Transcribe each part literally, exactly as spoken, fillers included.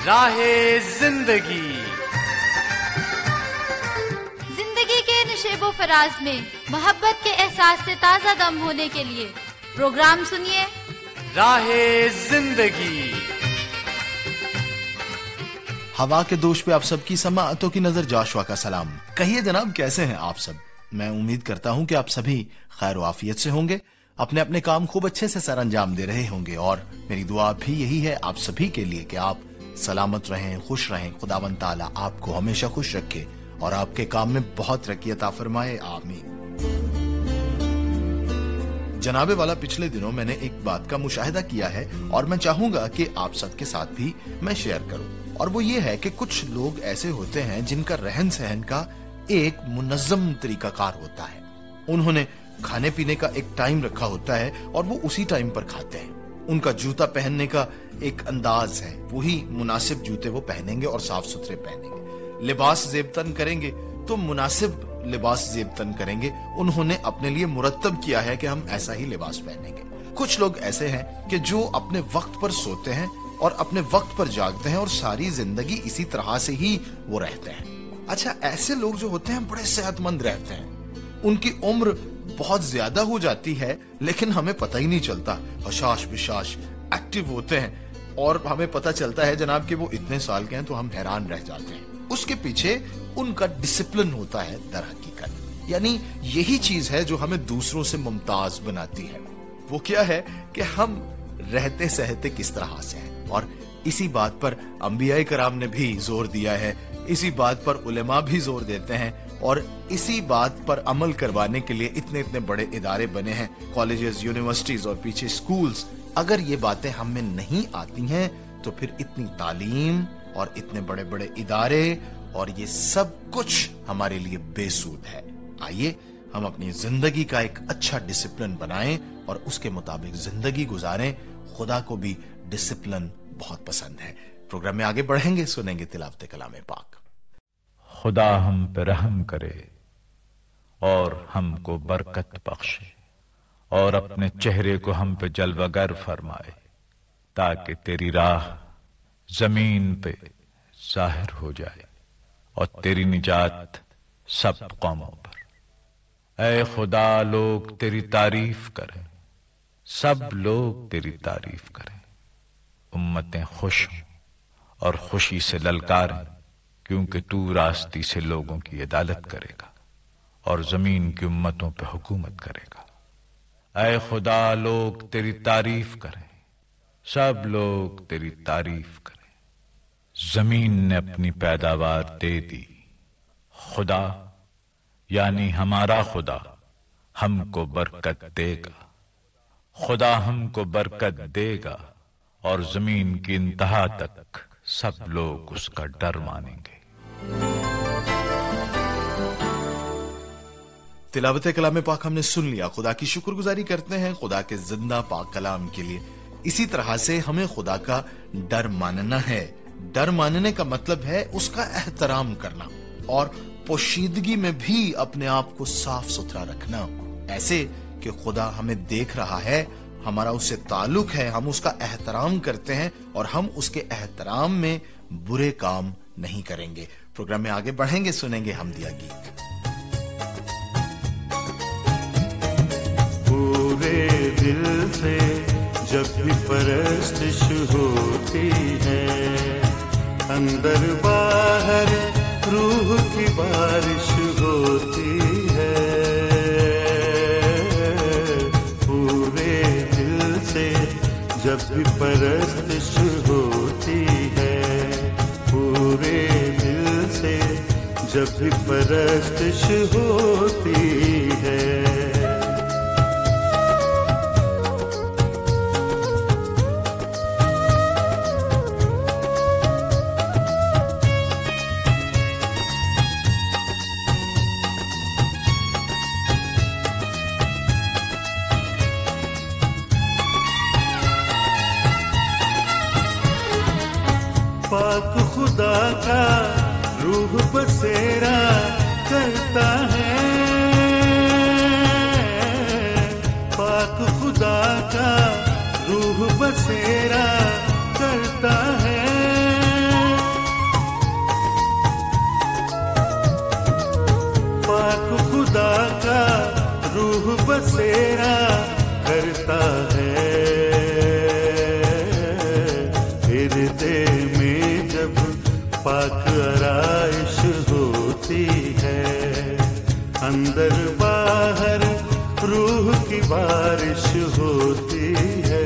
راہ زندگی زندگی کے نشیب و فراز میں محبت کے احساس سے تازہ دم ہونے کے لیے پروگرام سنیے راہ زندگی۔ ہوا کے دوش پہ آپ سب کی سماعتوں کی نظر جاشوا کا سلام۔ کہیے جناب کیسے ہیں آپ سب؟ میں امید کرتا ہوں کہ آپ سبھی خیر و عافیت سے ہوں گے، اپنے اپنے کام خوب اچھے سے سر انجام دے رہے ہوں گے، اور میری دعا بھی یہی ہے آپ سبھی کے لیے کہ آپ سلامت رہیں، خوش رہیں، خداوند تعالیٰ آپ کو ہمیشہ خوش رکھے اور آپ کے کام میں بہت ترقی عطا فرمائے، آمین۔ جناب والا، پچھلے دنوں میں نے ایک بات کا مشاہدہ کیا ہے اور میں چاہوں گا کہ آپ سب کے ساتھ بھی میں شیئر کروں، اور وہ یہ ہے کہ کچھ لوگ ایسے ہوتے ہیں جن کا رہن سہن کا ایک منظم طریقہ کار ہوتا ہے۔ انہوں نے کھانے پینے کا ایک ٹائم رکھا ہوتا ہے اور وہ اسی ٹائم پر کھاتے ہیں۔ ان کا جوتا پہننے کا ایک انداز ہے، وہی مناسب جوتے وہ پہنیں گے اور صاف ستھرے پہنیں گے۔ لباس زیب تن کریں گے تو مناسب لباس زیب تن کریں گے۔ انہوں نے اپنے لیے مرتب کیا ہے کہ ہم ایسا ہی لباس پہنیں گے۔ کچھ لوگ ایسے ہیں کہ جو اپنے وقت پر سوتے ہیں اور اپنے وقت پر جاگتے ہیں اور ساری زندگی اسی طرح سے ہی وہ رہتے ہیں۔ اچھا، ایسے لوگ جو ہوتے ہیں بڑے صحت مند رہتے ہیں، ان کی عمر بہت زیادہ ہو جاتی ہے لیکن ہمیں پتہ ہی نہیں چلتا، حشاش بشاش ایکٹیو ہوتے ہیں اور ہمیں پتہ چلتا ہے جناب کہ وہ اتنے سال کے ہیں تو ہم حیران رہ جاتے ہیں۔ اس کے پیچھے ان کا ڈسپلن ہوتا ہے در حقیقت، یعنی یہی چیز ہے جو ہمیں دوسروں سے ممتاز بناتی ہے۔ وہ کیا ہے کہ ہم رہتے سہتے کس طرح سے ہیں، اور اسی بات پر انبیاء کرام نے بھی زور دیا ہے، اسی بات پر علماء بھی زور دیتے ہیں، اور اسی بات پر عمل کروانے کے لیے اتنے اتنے بڑے ادارے بنے ہیں، کالجز، یونیورسٹیز اور پیچھے سکولز۔ اگر یہ باتیں ہم میں نہیں آتی ہیں تو پھر اتنی تعلیم اور اتنے بڑے بڑے ادارے اور یہ سب کچھ ہمارے لیے بے سود ہے۔ آئیے ہم اپنی زندگی کا ایک اچھا ڈسپلن بنائیں اور اس کے مطابق زندگی گزاریں۔ خدا کو بھی ڈسپلن بہت پسند ہے۔ پروگرام میں آگے بڑھیں گے، سنیں گے تلاوت کلام پاک۔ خدا ہم پہ رحم کرے اور ہم کو برکت بخشے اور اپنے چہرے کو ہم پہ جلوہ گر فرمائے، تاکہ تیری راہ زمین پہ ظاہر ہو جائے اور تیری نجات سب قوموں پر۔ اے خدا، لوگ تیری تعریف کریں، سب لوگ تیری تعریف کریں، امتیں خوش ہوں اور خوشی سے للکاریں، کیونکہ تو راستی سے لوگوں کی عدالت کرے گا اور زمین کی امتوں پہ حکومت کرے گا۔ اے خدا، لوگ تیری تعریف کریں، سب لوگ تیری تعریف کریں، زمین نے اپنی پیداوار دے دی۔ خدا یعنی ہمارا خدا ہم کو برکت دے گا، خدا ہم کو برکت دے گا اور زمین کی انتہا تک سب لوگ اس کا ڈر مانیں گے۔ تلاوت کلام پاک ہم نے سن لیا، خدا کی شکر گزاری کرتے ہیں خدا کے زندہ پاک کلام کے لیے۔ اسی طرح سے ہمیں خدا کا ڈر ماننا ہے۔ ڈر ماننے کا مطلب ہے اس کا احترام کرنا اور پوشیدگی میں بھی اپنے آپ کو صاف ستھرا رکھنا، ایسے کہ خدا ہمیں دیکھ رہا ہے، ہمارا اس سے تعلق ہے، ہم اس کا احترام کرتے ہیں اور ہم اس کے احترام میں برے کام نہیں کریں گے۔ پروگرام میں آگے بڑھیں گے، سنیں گے حمدیہ گیت۔ پورے دل سے جب بھی پرستش ہوتی ہے، اندر باہر روح کی بارش ہوتی ہے۔ پورے دل سے جب بھی پرستش ہوتی ہے، پورے دل سے جب بھی پرستش ہوتی ہے۔ پاک خدا کا روح بسیرا کرتا ہے، پاک خدا کا روح بسیرا کرتا ہے، बसेरा करता है। हृदय में जब पाक आराइश होती है, अंदर बाहर रूह की बारिश होती है।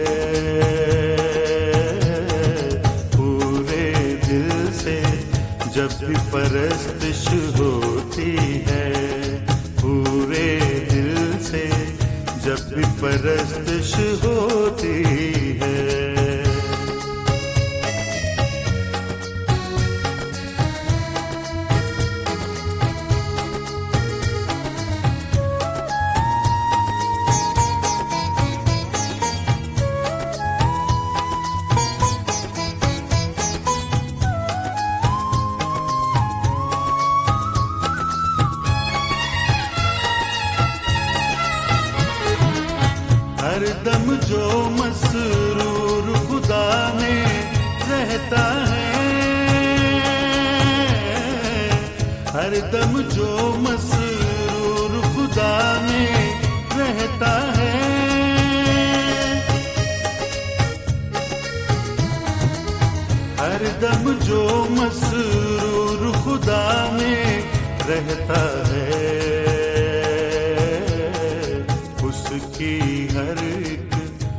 पूरे दिल से जब भी परस्तिश होती है, पूरे दिल से जब भी परस्तिश होती है। हरदम जो मसरूर खुदा में रहता है, हरदम जो मसरूर खुदा में रहता है, हरदम जो मसरूर खुदा में रहता है, उसकी हर एक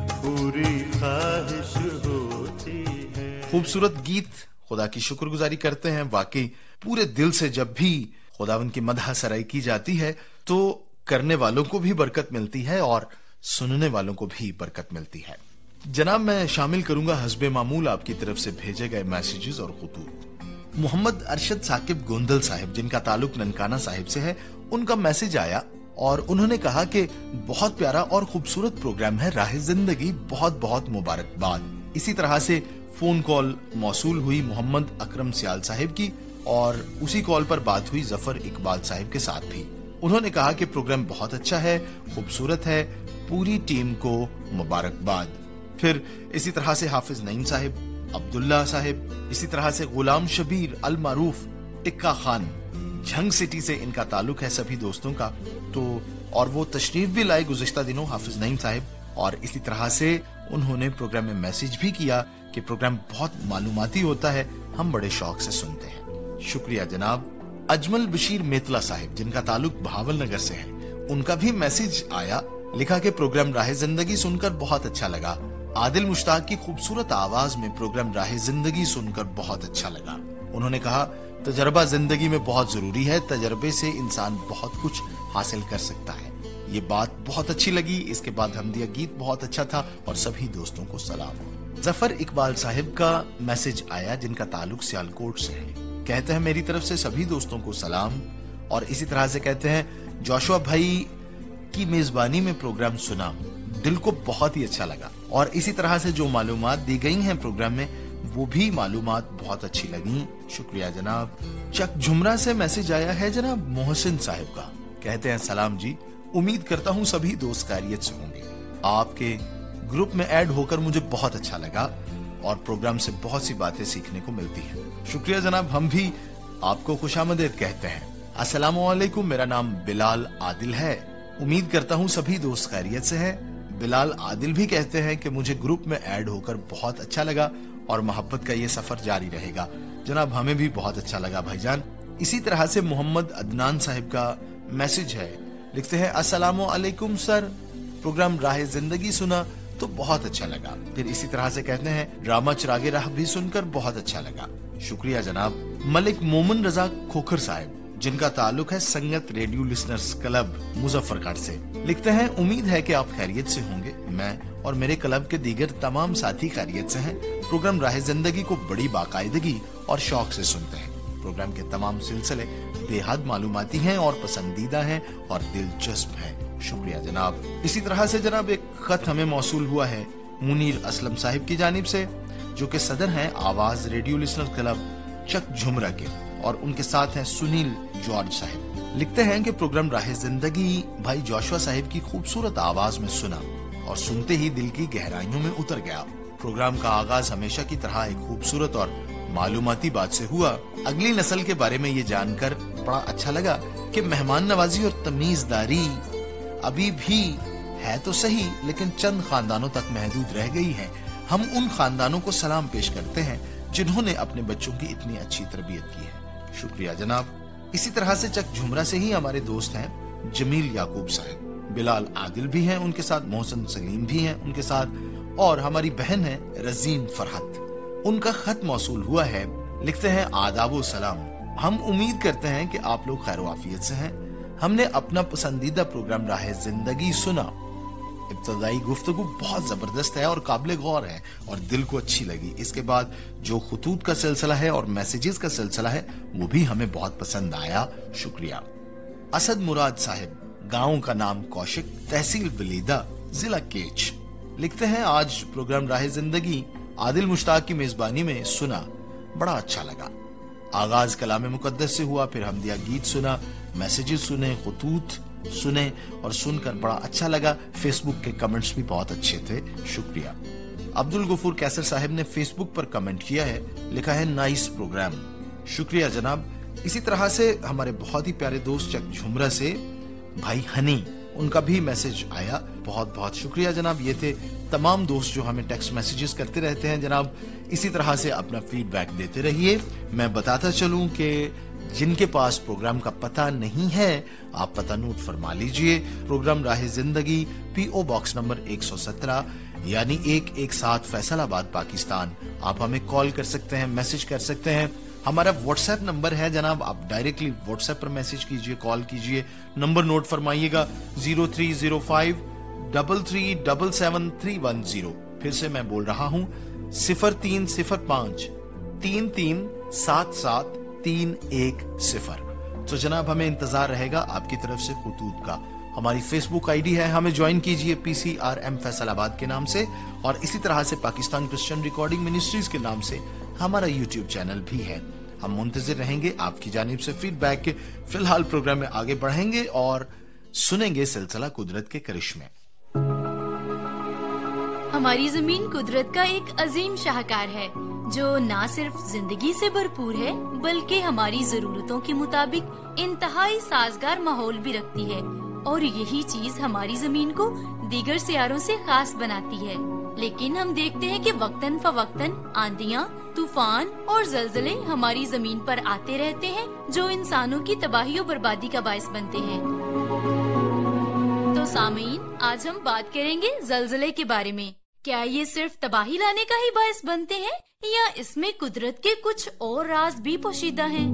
पूरी ख्वाहिश होती है। खूबसूरत गीत, खुदा की शुक्रगुजारी करते हैं। वाकई पूरे दिल से जब भी खुदावन की मदह सराई की जाती है तो करने वालों को भी बरकत मिलती है और सुनने वालों को भी बरकत मिलती है। जनाब, मैं शामिल करूंगा हस्बे मामूल आपकी तरफ से भेजे गए मैसेजेस और खुतूत। मोहम्मद अरशद साकिब गोंदल साहिब, जिनका ताल्लुक ननकाना साहिब से है, उनका मैसेज आया और उन्होंने कहा कि बहुत प्यारा और खूबसूरत प्रोग्राम है राह जिंदगी, बहुत बहुत मुबारकबाद। इसी तरह से फोन कॉल मौसूल हुई मोहम्मद अकरम सियाल साहिब की और उसी कॉल पर बात हुई जफर इकबाल साहिब के साथ भी। उन्होंने कहा कि प्रोग्राम बहुत अच्छा है, खूबसूरत है, पूरी टीम को मुबारकबाद। फिर इसी तरह से हाफिज नईम साहिब, अब्दुल्ला साहिब, इसी तरह से गुलाम शबीर अल मारूफ टिक्का खान, झंग सिटी से इनका ताल्लुक है सभी दोस्तों का। तो और वो तशरीफ भी लाए गुज़िश्ता दिनों हाफिज नईम साहिब, और इसी तरह से उन्होंने प्रोग्राम में मैसेज भी किया कि प्रोग्राम बहुत मालूमाती होता है, हम बड़े शौक से सुनते हैं। शुक्रिया जनाब। अजमल बशीर मेतला साहिब, जिनका ताल्लुक बहावल नगर से है, उनका भी मैसेज आया, लिखा कि प्रोग्राम राह जिंदगी सुनकर बहुत अच्छा लगा। आदिल मुश्ताक की खूबसूरत आवाज में प्रोग्राम राह जिंदगी सुनकर बहुत अच्छा लगा। उन्होंने कहा तजर्बा जिंदगी में बहुत जरूरी है, तजर्बे से इंसान बहुत कुछ हासिल कर सकता है। ये बात बहुत अच्छी लगी। इसके बाद हमदिया गीत बहुत अच्छा था और सभी दोस्तों को सलाम। जफर इकबाल साहिब का मैसेज आया, जिनका ताल्लुक सियालकोट से है। कहते हैं मेरी तरफ से सभी दोस्तों को सलाम। और इसी तरह से कहते हैं जोशुआ भाई की मेजबानी में प्रोग्राम सुना, दिल को बहुत ही अच्छा लगा, और इसी तरह से जो मालूमात दी गई हैं प्रोग्राम में वो भी मालूमात बहुत अच्छी लगी। शुक्रिया जनाब। चक झुमरा से मैसेज आया है जनाब मोहसिन साहिब का। कहते हैं सलाम जी, उम्मीद करता हूँ सभी दोस्त खैरियत से होंगे। आपके ग्रुप में ऐड होकर मुझे बहुत अच्छा लगा और प्रोग्राम से बहुत सी बातें सीखने को मिलती हैं। शुक्रिया जनाब, हम भी आपको खुशामदीद कहते हैं। अस्सलामु अलैकुम, मेरा नाम बिलाल आदिल है, उम्मीद करता हूँ सभी दोस्त खैरियत से हैं। बिलाल आदिल भी कहते हैं कि मुझे ग्रुप में ऐड होकर बहुत अच्छा लगा और मोहब्बत का ये सफर जारी रहेगा। जनाब हमें भी बहुत अच्छा लगा भाईजान। इसी तरह से मोहम्मद अदनान साहिब का मैसेज है, लिखते हैं अस्सलामु अलैकुम सर, प्रोग्राम राह जिंदगी सुना तो बहुत अच्छा लगा। फिर इसी तरह से कहते हैं ड्रामा चिरागे राह भी सुनकर बहुत अच्छा लगा। शुक्रिया जनाब। मलिक मोमन रजा खोखर साहिब, जिनका ताल्लुक है संगत रेडियो लिसनर्स क्लब मुजफ्फरगढ़ से, लिखते हैं उम्मीद है कि आप खैरियत से होंगे। मैं और मेरे क्लब के दीगर तमाम साथी खैरियत से हैं। प्रोग्राम राह जिंदगी को बड़ी बाकायदगी और शौक से सुनते हैं। प्रोग्राम के तमाम सिलसिले बेहद मालूमाती हैं और पसंदीदा हैं और दिलचस्प हैं। शुक्रिया जनाब। इसी तरह से जनाब एक खत हमें मौसूल हुआ है मुनीर असलम साहिब की जानिब से, जो कि सदर हैं आवाज radio listener club Chak Jhumra के, और उनके साथ हैं सुनील जॉर्ज साहिब। लिखते हैं कि प्रोग्राम राह जिंदगी भाई जोशुआ साहिब की खूबसूरत आवाज में सुना और सुनते ही दिल की गहराइयों में उतर गया। प्रोग्राम का आगाज हमेशा की तरह एक खूबसूरत और मालूमाती बात से हुआ। अगली नस्ल के बारे में ये जानकर बड़ा अच्छा लगा कि मेहमान नवाजी और तमीजदारी अभी भी है तो सही, लेकिन चंद खानदानों तक महदूद रह गई है। हम उन खानदानों को सलाम पेश करते हैं जिन्होंने अपने बच्चों की इतनी अच्छी तरबियत की है। शुक्रिया जनाब। इसी तरह से चक झुमरा से ही हमारे दोस्त हैं जमील याकूब साहब, बिलाल आदिल भी हैं उनके साथ, मोहसिन सलीम भी हैं उनके साथ, और हमारी बहन है रजीन फरहत। उनका खत मौसूल हुआ है। लिखते हैं आदाबो सलाम, हम उम्मीद करते हैं कि आप लोग खैर वाफियत से हैं। हमने अपना पसंदीदा प्रोग्राम राहे जिंदगी सुना। इब्तदाई गुफ्तगू बहुत जबरदस्त है और काबिल गौर है और दिल को अच्छी लगी। इसके बाद जो खुतूत का सिलसिला है और मैसेजेस का सिलसिला है वो भी हमें बहुत पसंद आया। शुक्रिया। असद मुराद साहिब, गांव का नाम कौशिक, तहसील बलीदा, जिला केच, लिखते हैं आज प्रोग्राम राहे जिंदगी आदिल मुश्ताक की मेजबानी में सुना, बड़ा अच्छा लगा। आगाज कलाम मुकद्दस से हुआ, फिर हमदिया गीत सुना, मैसेजेस सुने, खुतूत सुने और सुनकर बड़ा अच्छा लगा। फेसबुक के कमेंट्स भी बहुत अच्छे थे। शुक्रिया। अब्दुल गफूर कैसर साहब ने फेसबुक पर कमेंट किया है, लिखा है नाइस प्रोग्राम। शुक्रिया जनाब। इसी तरह से हमारे बहुत ही प्यारे दोस्त चक झुमरा से भाई हनी, उनका भी मैसेज आया। बहुत बहुत शुक्रिया जनाब। ये थे तमाम दोस्त जो हमें टेक्स्ट मैसेजेस करते रहते हैं जनाब। इसी तरह से अपना फीडबैक देते रहिए। मैं बताता चलूं कि जिनके पास प्रोग्राम का पता नहीं है आप पता नोट फरमा लीजिए। प्रोग्राम राहे जिंदगी, पीओ बॉक्स नंबर एक सौ सत्रह यानी एक एक सात फैसलाबाद पाकिस्तान। आप हमें कॉल कर सकते हैं, मैसेज कर सकते हैं। हमारा व्हाट्सएप नंबर है जनाब, आप डायरेक्टली व्हाट्सएप पर मैसेज कीजिए, कॉल कीजिए। नंबर नोट फरमाइएगा zero three zero five double three double seven three one zero. फिर से मैं बोल रहा हूँ सिफर तीन सिफर पांच तीन तीन सात सात तीन एक सिफर। तो जनाब हमें इंतजार रहेगा आपकी तरफ से खुतूत का। हमारी फेसबुक आईडी है, हमें ज्वाइन कीजिए पीसीआरएम फैसलाबाद के नाम से, और इसी तरह से पाकिस्तान क्रिश्चियन रिकॉर्डिंग मिनिस्ट्रीज के नाम से हमारा यूट्यूब चैनल भी है। हम मुंतजिर रहेंगे आपकी जानिब से फीडबैक के। फिलहाल प्रोग्राम में आगे बढ़ेंगे और सुनेंगे सिलसिला कुदरत के करिश्मे। हमारी जमीन कुदरत का एक अजीम शाहकार है जो ना सिर्फ जिंदगी से भरपूर है बल्कि हमारी जरूरतों के मुताबिक इंतहाई साजगार माहौल भी रखती है, और यही चीज हमारी जमीन को दीगर सियारों से खास बनाती है। लेकिन हम देखते हैं कि वक्तन फवक्तन आंधियाँ, तूफान और जलजले हमारी जमीन पर आते रहते हैं जो इंसानों की तबाही और बर्बादी का बायस बनते हैं। तो सामीन, आज हम बात करेंगे जलजले के बारे में। क्या ये सिर्फ तबाही लाने का ही बायस बनते हैं या इसमें कुदरत के कुछ और राज भी पोशीदा हैं?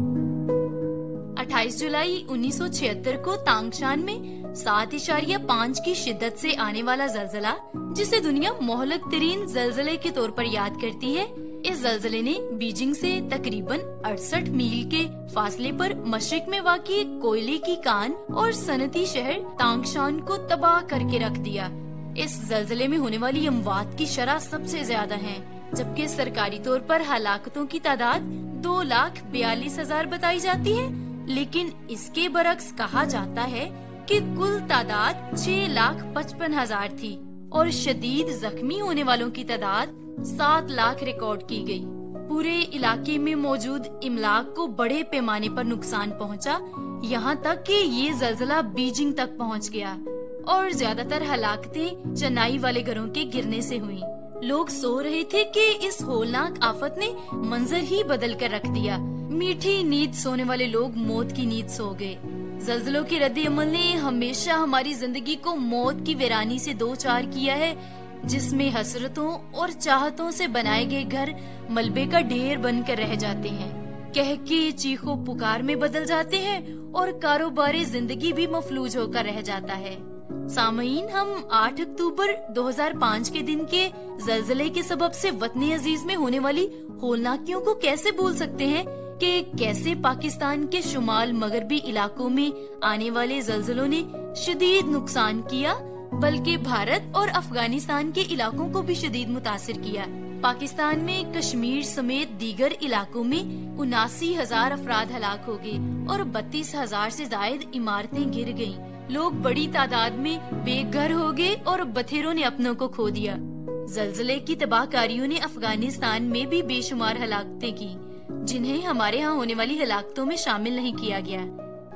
अट्ठाईस जुलाई उन्नीस सौ छिहत्तर को तांगशान में सात इशारिया पाँच की शिद्दत से आने वाला जलजला, जिसे दुनिया मोहलक तरीन जलजले के तौर पर याद करती है, इस जलजले ने बीजिंग से तकरीबन अड़सठ मील के फासले पर मशरिक में वाक़ई कोयले की कान और सनती शहर तांगशान को तबाह करके रख दिया। इस जलजले में होने वाली अमवात की शरह सबसे ज्यादा है, जबकि सरकारी तौर पर हलाकतों की तादाद दो लाख बयालीस हजार बताई जाती है। लेकिन इसके बरक्स कहा जाता है कि कुल तादाद छह लाख पचपन हजार थी और शदीद जख्मी होने वालों की तादाद सात लाख रिकॉर्ड की गई। पूरे इलाके में मौजूद इमलाक को बड़े पैमाने पर नुकसान पहुंचा, यहाँ तक कि ये जलजला बीजिंग तक पहुंच गया और ज्यादातर हलाकतें चेन्नई वाले घरों के गिरने से हुई। लोग सो रहे थे कि इस होलनाक आफत ने मंजर ही बदल कर रख दिया। मीठी नींद सोने वाले लोग मौत की नींद सो गए। जलजलों के रद्द अमल ने हमेशा हमारी जिंदगी को मौत की वीरानी से दो चार किया है, जिसमें हसरतों और चाहतों से बनाए गए घर मलबे का ढेर बनकर रह जाते हैं, कह के चीखों पुकार में बदल जाते हैं और कारोबारी जिंदगी भी मफलूज होकर रह जाता है। सामईन, हम आठ अक्टूबर दो हज़ार पाँच के दिन के जलजले के सबब से वतन अजीज में होने वाली होलनाकियों को कैसे भूल सकते हैं कि कैसे पाकिस्तान के शुमाल मगरबी इलाकों में आने वाले जलजलों ने शदीद नुकसान किया, बल्कि भारत और अफगानिस्तान के इलाकों को भी शदीद मुतासिर किया। पाकिस्तान में कश्मीर समेत दीगर इलाकों में उनासी हजार अफराद हलाक हो गए और बत्तीस हजार से जायद इमारतें गिर गयी। लोग बड़ी तादाद में बेघर हो गए और बथेरों ने अपनों को खो दिया। जलजले की तबाहकारियों ने अफगानिस्तान में भी बेशुमार हलाकतें की, जिन्हें हमारे यहाँ होने वाली हलाकतों में शामिल नहीं किया गया।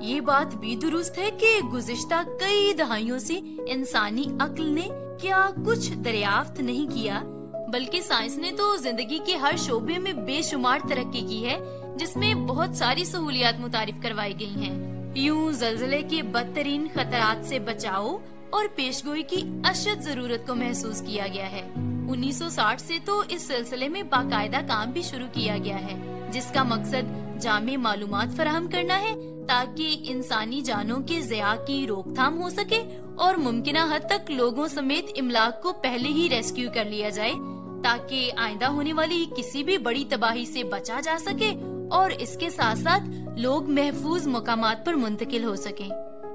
یہ بات بھی درست ہے کہ گزشتہ کئی دہائیوں سے انسانی عقل نے کیا کچھ دریافت نہیں کیا، بلکہ سائنس نے تو زندگی کے ہر شعبے میں بے شمار ترقی کی ہے، جس میں بہت ساری سہولیات متعارف کروائی گئی ہیں۔ یوں زلزلے کے بدترین خطرات سے بچاؤ اور پیشگوئی کی اشد ضرورت کو محسوس کیا گیا ہے۔ انیس سو ساٹھ سے تو اس سلسلے میں باقاعدہ کام بھی شروع کیا گیا ہے، جس کا مقصد جامع معلومات فراہم کرنا ہے تاکہ انسانی جانوں کے ضیاع کی روک تھام ہو سکے اور ممکنہ حد تک لوگوں سمیت املاک کو پہلے ہی ریسکیو کر لیا جائے تاکہ آئندہ ہونے والی کسی بھی بڑی تباہی سے بچا جا سکے اور اس کے ساتھ ساتھ لوگ محفوظ مقامات پر منتقل ہو سکیں۔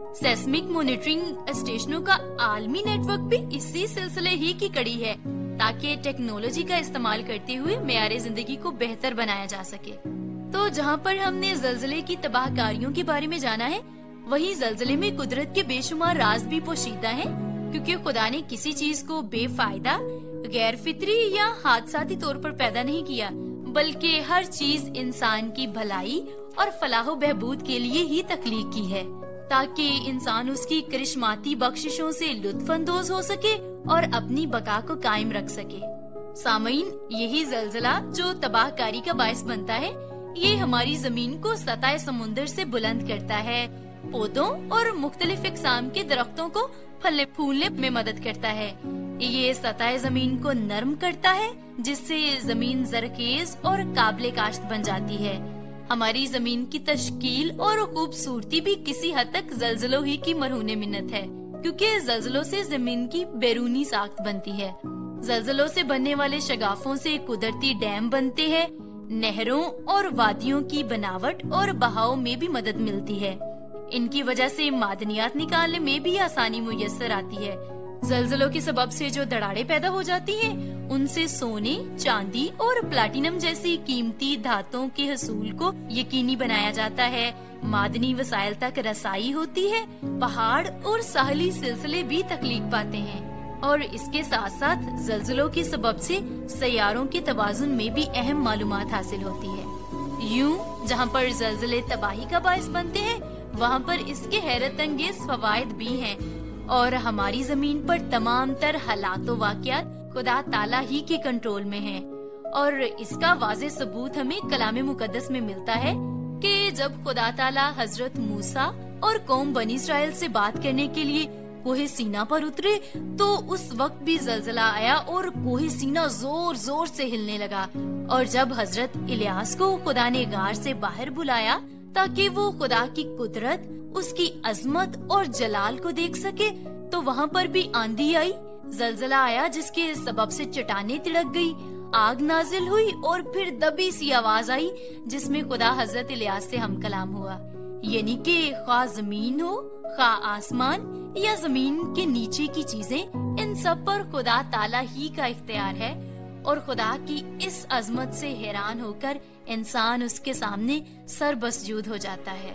سیسمک مانیٹرنگ اسٹیشنوں کا عالمی نیٹ ورک بھی اسی سلسلے ہی کی کڑی ہے تاکہ ٹیکنالوجی کا استعمال کرتے ہوئے معیار زندگی کو بہتر بنایا جا سکے۔ تو جہاں پر ہم نے زلزلے کی تباہ کاریوں کے بارے میں جانا ہے، وہیں زلزلے میں قدرت کے بے شمار راز بھی پوشیدہ ہیں، کیونکہ خدا نے کسی چیز کو بے فائدہ، غیر فطری یا حادثاتی طور پر پیدا نہیں کیا، بلکہ ہر چیز انسان کی بھلائی اور فلاح و بہبود کے لیے ہی تخلیق کی ہے تاکہ انسان اس کی کرشماتی بخششوں سے لطف اندوز ہو سکے اور اپنی بقا کو قائم رکھ سکے۔ سامعین، یہی زلزلہ جو تباہ کاری کا باعث بنتا ہے، یہ ہماری زمین کو سطح سمندر سے بلند کرتا ہے، پودوں اور مختلف اقسام کے درختوں کو پھلنے پھولنے میں مدد کرتا ہے، یہ سطح زمین کو نرم کرتا ہے جس سے زمین زرخیز اور قابل کاشت بن جاتی ہے۔ ہماری زمین کی تشکیل اور خوبصورتی بھی کسی حد تک زلزلوں ہی کی مرہون منت ہے، کیونکہ زلزلوں سے زمین کی بیرونی ساخت بنتی ہے۔ زلزلوں سے بننے والے شگافوں سے قدرتی ڈیم بنتے ہیں، نہروں اور وادیوں کی بناوٹ اور بہاؤ میں بھی مدد ملتی ہے، ان کی وجہ سے معدنیات نکالنے میں بھی آسانی میسر آتی ہے۔ زلزلوں کے سبب سے جو دراڑیں پیدا ہو جاتی ہیں، ان سے سونے، چاندی اور پلاٹینم جیسی قیمتی دھاتوں کے حصول کو یقینی بنایا جاتا ہے، معدنی وسائل تک رسائی ہوتی ہے، پہاڑ اور ساحلی سلسلے بھی تخلیق پاتے ہیں، اور اس کے ساتھ ساتھ زلزلوں کے سبب سے سیاروں کے توازن میں بھی اہم معلومات حاصل ہوتی ہے۔ یوں جہاں پر زلزلے تباہی کا باعث بنتے ہیں، وہاں پر اس کے حیرت انگیز فوائد بھی ہیں، اور ہماری زمین پر تمام تر حالات و واقعات خدا تعالیٰ ہی کے کنٹرول میں ہیں، اور اس کا واضح ثبوت ہمیں کلام مقدس میں ملتا ہے کہ جب خدا تعالیٰ حضرت موسیٰ اور قوم بنی اسرائیل سے بات کرنے کے لیے کوہ سینا پر اترے تو اس وقت بھی زلزلہ آیا اور کوہ سینا زور زور سے ہلنے لگا، اور جب حضرت الیاس کو خدا نے غار سے باہر بلایا تاکہ وہ خدا کی قدرت، اس کی عظمت اور جلال کو دیکھ سکے، تو وہاں پر بھی آندھی آئی، زلزلہ آیا جس کے سبب سے چٹانیں تڑک گئی، آگ نازل ہوئی اور پھر دبی سی آواز آئی جس میں خدا حضرت الیاس سے ہم کلام ہوا، یعنی کہ خواہ زمین ہو، خواہ آسمان یا زمین کے نیچے کی چیزیں، ان سب پر خدا تعالیٰ ہی کا اختیار ہے، اور خدا کی اس عظمت سے حیران ہو کر انسان اس کے سامنے سر بسجود ہو جاتا ہے۔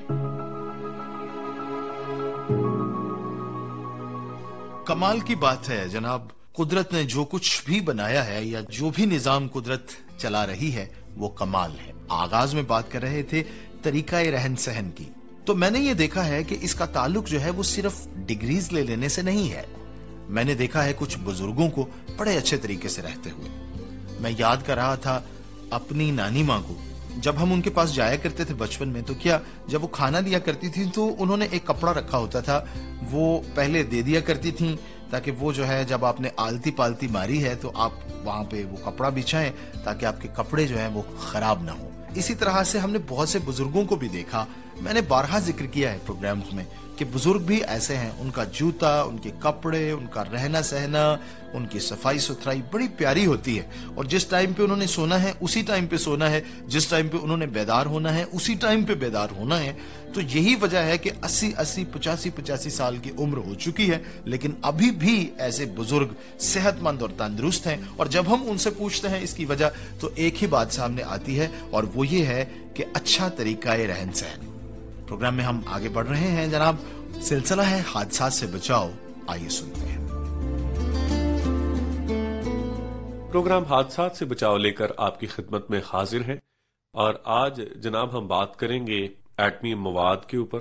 کمال کی بات ہے جناب، قدرت نے جو کچھ بھی بنایا ہے یا جو بھی نظام قدرت چلا رہی ہے وہ کمال ہے۔ آغاز میں بات کر رہے تھے طریقہ رہن سہن کی، تو میں نے یہ دیکھا ہے کہ اس کا تعلق جو ہے وہ صرف ڈگریز لے لینے سے نہیں ہے۔ میں نے دیکھا ہے کچھ بزرگوں کو بڑے اچھے طریقے سے رہتے ہوئے۔ میں یاد کر رہا تھا اپنی نانی ماں کو، جب ہم ان کے پاس جایا کرتے تھے بچپن میں، تو کیا جب وہ کھانا دیا کرتی تھی تو انہوں نے ایک کپڑا رکھا ہوتا تھا، وہ پہلے دے دیا کرتی تھیں تاکہ وہ جو ہے جب آپ نے آلتی پالتی ماری ہے تو آپ وہاں پہ وہ کپڑا بچھائیں تاکہ آپ کے کپڑے جو ہیں وہ خراب نہ ہوں۔ اسی طرح سے ہم نے بہت سے بزرگوں کو بھی دیکھا، میں نے بارہا ذکر کیا ہے پروگرامز میں کہ بزرگ بھی ایسے ہیں، ان کا جوتا، ان کے کپڑے، ان کا رہنا سہنا، ان کی صفائی ستھرائی بڑی پیاری ہوتی ہے، اور جس ٹائم پہ انہوں نے سونا ہے اسی ٹائم پہ سونا ہے، جس ٹائم پہ انہوں نے بیدار ہونا ہے اسی ٹائم پہ بیدار ہونا ہے۔ تو یہی وجہ ہے کہ اسی اسی پچاسی پچاسی سال کی عمر ہو چکی ہے، لیکن ابھی بھی ایسے بزرگ صحت مند اور تندرست ہیں، اور جب ہم ان سے پوچھتے ہیں اس کی وجہ تو ایک ہی بات سامنے آتی ہے، اور وہ یہ ہے کہ اچھا طریقہ رہن سہن۔ پروگرام میں ہم آگے بڑھ رہے ہیں جناب، سلسلہ ہے حادثات سے بچاؤ، آئیے سنتے ہیں۔ پروگرام حادثات سے بچاؤ لے کر آپ کی خدمت میں حاضر ہیں، اور آج جناب ہم بات کریں گے ایٹمی مواد کے اوپر،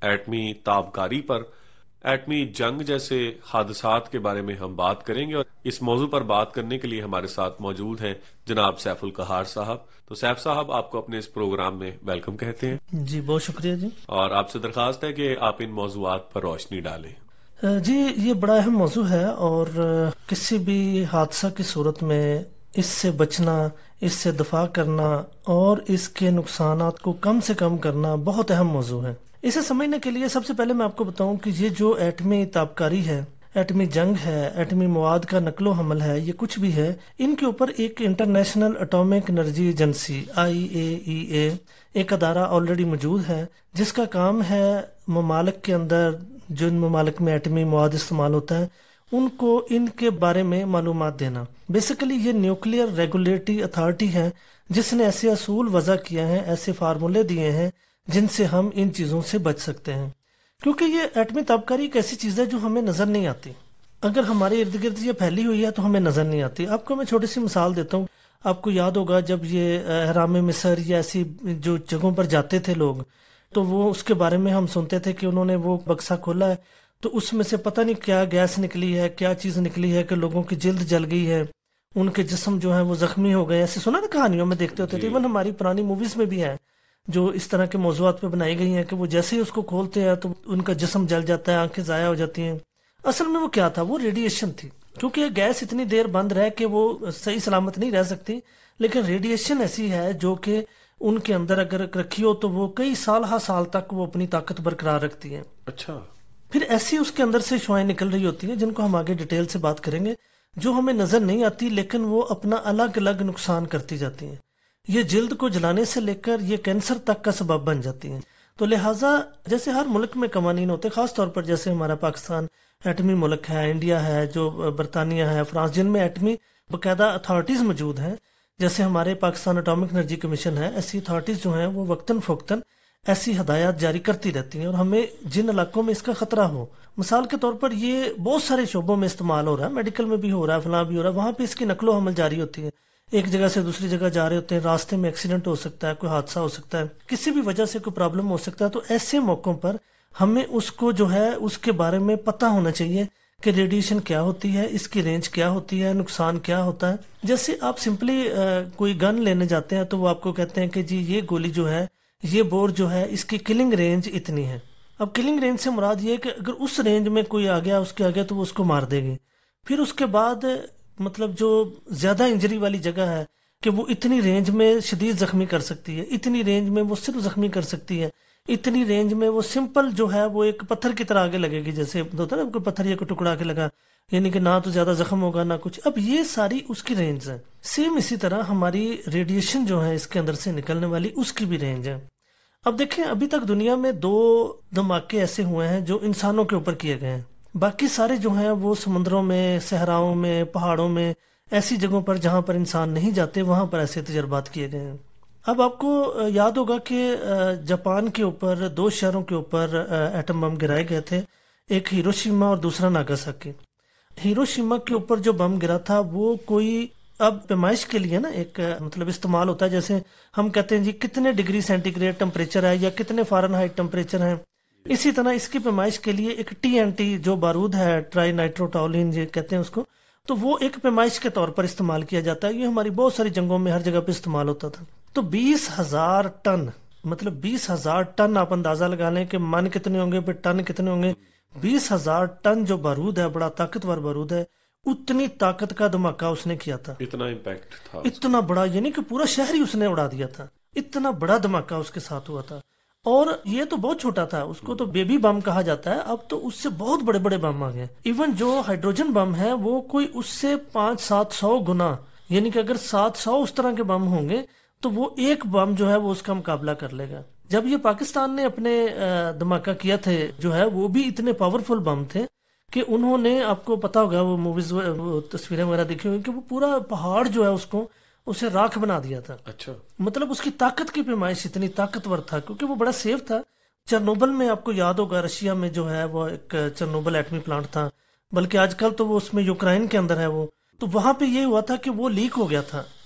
ایٹمی تابکاری پر ایٹمی جنگ جیسے حادثات کے بارے میں ہم بات کریں گے، اور اس موضوع پر بات کرنے کے لیے ہمارے ساتھ موجود ہیں جناب سیف القہار صاحب. تو سیف صاحب، آپ کو اپنے اس پروگرام میں ویلکم کہتے ہیں. جی بہت شکریہ جی. اور آپ سے درخواست ہے کہ آپ ان موضوعات پر روشنی ڈالیں. جی یہ بڑا اہم موضوع ہے، اور کسی بھی حادثہ کی صورت میں اس سے بچنا، اس سے دفاع کرنا اور اس کے نقصانات کو کم سے کم کرنا بہت اہم موضوع ہے. اسے سمجھنے کے لیے سب سے پہلے میں آپ کو بتاؤں کہ یہ جو ایٹمی تابکاری ہے، ایٹمی جنگ ہے، ایٹمی مواد کا نقل و حمل ہے، یہ کچھ بھی ہے، ان کے اوپر ایک International Atomic Energy Agency I A E A ایک ادارہ آلریڈی موجود ہے، جس کا کام ہے ممالک کے اندر جن ممالک میں ایٹمی مواد استعمال ہوتا ہے ان کو ان کے بارے میں معلومات دینا. بیسیکلی یہ نیوکلیئر ریگولیٹری اتھارٹی ہے جس نے ایسے اصول وضع کیے ہیں، ایسے فارمولے دیے ہیں جن سے ہم ان چیزوں سے بچ سکتے ہیں. کیونکہ یہ ایٹمی تابکاری ایک ایسی چیز ہے جو ہمیں نظر نہیں آتی. اگر ہمارے ارد گرد یہ پھیلی ہوئی ہے تو ہمیں نظر نہیں آتی. آپ کو میں چھوٹی سی مثال دیتا ہوں. آپ کو یاد ہوگا جب یہ احرام مصر یا ایسی جو جگہوں پر جاتے تھے لوگ، تو وہ اس کے بارے میں ہم سنتے تھے کہ انہوں نے وہ بکسا کھولا ہے تو اس میں سے پتہ نہیں کیا گیس نکلی ہے، کیا چیز نکلی ہے کہ لوگوں کی جلد جل گئی ہے، ان کے جسم جو ہے وہ زخمی ہو گئے. ایسے سنا نا کہانیوں میں دیکھتے ہوتے تھے. ایون ہماری پرانی موویز میں بھی ہے جو اس طرح کے موضوعات پہ بنائی گئی ہیں کہ وہ جیسے ہی اس کو کھولتے ہیں تو ان کا جسم جل جاتا ہے، آنکھیں ضائع ہو جاتی ہیں. اصل میں وہ کیا تھا؟ وہ ریڈیشن تھی. کیونکہ گیس اتنی دیر بند رہ کے وہ صحیح سلامت نہیں رہ سکتی، لیکن ریڈیشن ایسی ہے جو کہ ان کے اندر اگر رکھی ہو تو وہ کئی سال ہا سال تک وہ اپنی طاقت برقرار رکھتی ہیں. اچھا. پھر ایسی اس کے اندر سے شعاعیں نکل رہی ہوتی ہیں جن کو ہم آگے ڈیٹیل سے بات کریں گے، جو ہمیں نظر نہیں آتی لیکن وہ اپنا الگ الگ نقصان کرتی جاتی ہیں. یہ جلد کو جلانے سے لے کر یہ کینسر تک کا سبب بن جاتی ہیں. تو لہٰذا جیسے ہر ملک میں قوانین ہوتے، خاص طور پر جیسے ہمارا پاکستان ایٹمی ملک ہے، انڈیا ہے، جو برطانیہ ہے، فرانس، جن میں ایٹمی باقاعدہ اتھارٹیز موجود ہیں، جیسے ہمارے پاکستان اٹامک انرجی کمیشن ہے، ایسی اتھارٹیز جو ہیں وہ وقتاً فوقتاً ایسی ہدایات جاری کرتی رہتی ہیں. اور ہمیں جن علاقوں میں اس کا خطرہ ہو، مثال کے طور پر یہ بہت سارے شعبوں میں استعمال ہو رہا ہے، میڈیکل میں بھی ہو رہا ہے، فلاں بھی ہو رہا ہے، وہاں پہ اس کی نقل و حمل جاری ہوتی ہے. ایک جگہ سے دوسری جگہ جا رہے ہوتے ہیں، راستے میں ایکسیڈنٹ ہو سکتا ہے، کوئی حادثہ ہو سکتا ہے، کسی بھی وجہ سے کوئی پرابلم ہو سکتا ہے. تو ایسے موقعوں پر ہمیں اس کو جو ہے اس کے بارے میں پتہ ہونا چاہیے کہ ریڈیشن کیا ہوتی ہے، اس کی رینج کیا ہوتی ہے، نقصان کیا ہوتا ہے. جیسے آپ سمپلی کوئی گن لینے جاتے ہیں تو وہ آپ کو کہتے ہیں کہ جی یہ گولی جو ہے، یہ بور جو ہے، اس کی کلنگ رینج اتنی ہے. اب کلنگ رینج سے مراد یہ ہے کہ اگر اس رینج میں کوئی آ گیا، اس کے آگے تو وہ اس کو مار دے گی. پھر اس کے بعد مطلب جو زیادہ انجری والی جگہ ہے کہ وہ اتنی رینج میں شدید زخمی کر سکتی ہے، اتنی رینج میں وہ صرف زخمی کر سکتی ہے، اتنی رینج میں وہ سمپل جو ہے وہ ایک پتھر کی طرح آگے لگے گی. جیسے ہوتا ہے نا کوئی پتھر یا کوئی ٹکڑا کے لگا، یعنی کہ نہ تو زیادہ زخم ہوگا نہ کچھ. اب یہ ساری اس کی رینج ہے. سیم اسی طرح ہماری ریڈیشن جو ہے اس کے اندر سے نکلنے والی، اس کی بھی رینج ہے. اب دیکھیں ابھی تک دنیا میں دو دھماکے ایسے ہوئے ہیں جو انسانوں کے اوپر کیے گئے ہیں. باقی سارے جو ہیں وہ سمندروں میں، صحراؤں میں، پہاڑوں میں، ایسی جگہوں پر جہاں پر انسان نہیں جاتے وہاں پر ایسے تجربات کیے گئے ہیں. اب آپ کو یاد ہوگا کہ جاپان کے اوپر دو شہروں کے اوپر ایٹم بم گرائے گئے تھے، ایک ہیروشیما اور دوسرا ناگاساکی. ہیروشیما کے اوپر جو بم گرا تھا وہ کوئی اب پیمائش کے لیے نا ایک مطلب استعمال ہوتا ہے، جیسے ہم کہتے ہیں جی کتنے ڈگری سینٹی گریڈ ٹمپریچر ہے یا کتنے فارن ہائٹ ٹمپریچر ہے. اسی طرح اس کی پیمائش کے لیے ایک ٹی این ٹی جو بارود ہے، ٹرائی نائٹروٹاولین یہ کہتے ہیں اس کو، تو وہ ایک پیمائش کے طور پر استعمال کیا جاتا ہے. یہ ہماری بہت ساری جنگوں میں ہر جگہ پہ استعمال ہوتا تھا. تو بیس ہزار ٹن مطلب بیس ہزار ٹن آپ اندازہ لگا لیں کہ من کتنے ہوں گے پھر ٹن کتنے ہوں گے. بیس ہزار ٹن جو بارود ہے، بڑا طاقتور بارود ہے، اتنی طاقت کا دھماکہ اس نے کیا تھا. اتنا امپیکٹ تھا، اتنا بڑا، یعنی کہ پورا شہر ہی اس نے اڑا دیا تھا. اتنا بڑا دھماکہ اس کے ساتھ ہوا تھا. اور یہ تو بہت چھوٹا تھا، اس کو تو بیبی بم کہا جاتا ہے. اب تو اس سے بہت بڑے بڑے بم آ گئے. ایون جو ہائیڈروجن بم ہے وہ کوئی اس سے پانچ سات سو گنا، یعنی کہ اگر سات سو اس طرح کے بم ہوں گے تو وہ ایک بم جو ہے وہ اس کا مقابلہ کر لے گا. جب یہ پاکستان نے اپنے دھماکہ کیا تھے جو ہے وہ بھی اتنے پاورفل بم تھے کہ انہوں نے، آپ کو پتا ہوگا وہ موویز وہ تصویریں وغیرہ دیکھی ہوئی کہ وہ پورا پہاڑ جو ہے اس کو اسے راکھ بنا دیا تھا. اچھا. مطلب اس کی طاقت کی پیمائش اتنی طاقتور تھا کیونکہ وہ بڑا سیف تھا. چرنوبل میں آپ کو یاد ہوگا رشیا میں جو ہے وہ ایک چرنوبل ایٹمی پلانٹ تھا، بلکہ آج کل تو وہ اس میں یوکرائن کے اندر ہے وہ، تو وہاں پہ یہ ہوا تھا کہ وہ لیک ہو گیا تھا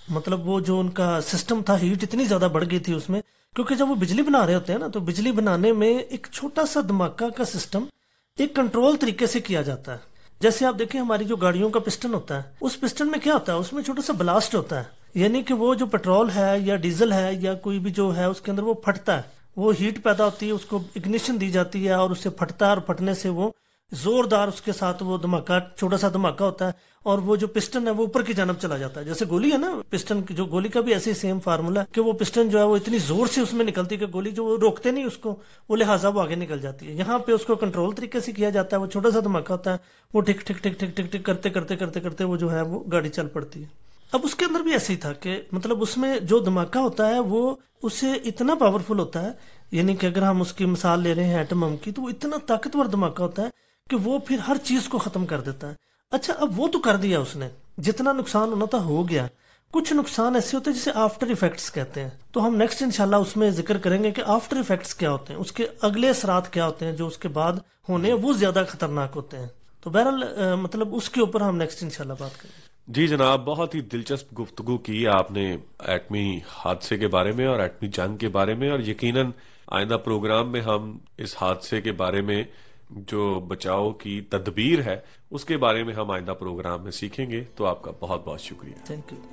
مطلب وہ جو ان کا سسٹم تھا ہیٹ اتنی زیادہ بڑھ گئی تھی اس میں، کیونکہ جب وہ بجلی بنا رہے ہوتے ہیں نا تو بجلی بنانے میں ایک چھوٹا سا دھماکہ کا سسٹم ایک کنٹرول طریقے سے کیا جاتا ہے. جیسے آپ دیکھیں ہماری جو گاڑیوں کا پسٹن ہوتا ہے، اس پسٹن میں کیا ہوتا ہے، اس میں چھوٹا سا بلاسٹ ہوتا ہے، یعنی کہ وہ جو پیٹرول ہے یا ڈیزل ہے یا کوئی بھی جو ہے اس کے اندر وہ پھٹتا ہے، وہ ہیٹ پیدا ہوتی ہے، اس کو اگنیشن دی جاتی ہے اور اس سے پھٹتا ہے، اور پھٹنے سے وہ زوردار اس کے ساتھ وہ دھماکہ چھوٹا سا دھماکہ ہوتا ہے اور وہ جو پسٹن ہے وہ اوپر کی جانب چلا جاتا ہے. جیسے گولی ہے نا، پسٹن کی جو گولی کا بھی ایسے سیم فارمولا ہے کہ وہ پسٹن جو ہے وہ اتنی زور سے اس میں نکلتی ہے کہ گولی جو وہ روکتے نہیں اس کو، وہ لہٰذا وہ آگے نکل جاتی ہے. یہاں پہ اس کو کنٹرول طریقے سے کیا جاتا ہے، وہ چھوٹا سا دھماکہ ہوتا ہے، وہ ٹک ٹک ٹک ٹک ٹک ٹک کرتے کرتے کرتے کرتے وہ جو ہے وہ گاڑی چل پڑتی ہے. اب اس کے اندر بھی ایسے ہی تھا کہ مطلب اس میں جو دھماکہ ہوتا ہے وہ اسے اتنا پاورفل ہوتا ہے، یعنی کہ اگر ہم اس کی مثال لے رہے ہیں ایٹم بم کی، تو وہ اتنا طاقتور دھماکہ ہوتا ہے کہ وہ پھر ہر چیز کو ختم کر دیتا ہے. اچھا اب وہ تو کر دیا اس نے، جتنا نقصان ہونا تھا ہو گیا. کچھ نقصان ایسے ہوتے ہیں جسے آفٹر ایفیکٹس کہتے ہیں، تو ہم نیکسٹ انشاءاللہ اس میں ذکر کریں گے کہ آفٹر ایفیکٹس کیا ہوتے ہیں، اس کے اگلے اثرات کیا ہوتے ہیں جو اس کے بعد ہونے وہ زیادہ خطرناک ہوتے ہیں. تو بہرحال مطلب اس کے اوپر ہم نیکسٹ انشاءاللہ بات کریں گے. جی جناب، بہت ہی دلچسپ گفتگو کی آپ نے ایٹمی حادثے کے بارے میں اور ایٹمی جنگ کے بارے میں، اور یقیناً آئندہ پروگرام میں ہم اس حادثے کے بارے میں جو بچاؤ کی تدبیر ہے اس کے بارے میں ہم آئندہ پروگرام میں سیکھیں گے. تو آپ کا بہت بہت شکریہ. Thank you.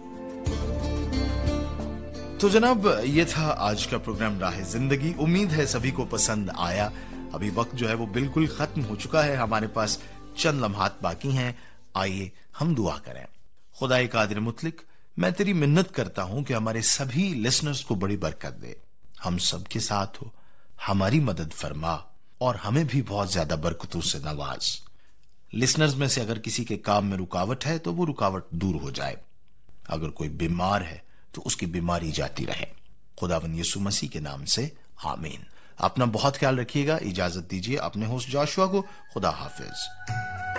تو جناب یہ تھا آج کا پروگرام راہ زندگی. امید ہے سبھی کو پسند آیا. ابھی وقت جو ہے وہ بالکل ختم ہو چکا ہے، ہمارے پاس چند لمحات باقی ہیں. آئیے ہم دعا کریں. خدائے قادر مطلق، میں تیری منت کرتا ہوں کہ ہمارے سبھی لسنرز کو بڑی برکت دے، ہم سب کے ساتھ ہو، ہماری مدد فرما اور ہمیں بھی بہت زیادہ برکتوں سے نواز. لسنرز میں سے اگر کسی کے کام میں رکاوٹ ہے تو وہ رکاوٹ دور ہو جائے. اگر کوئی بیمار ہے تو اس کی بیماری جاتی رہے. خداوند یسوع مسیح کے نام سے آمین. اپنا بہت خیال رکھیے گا. اجازت دیجیے اپنے ہوسٹ جاشوا کو. خدا حافظ.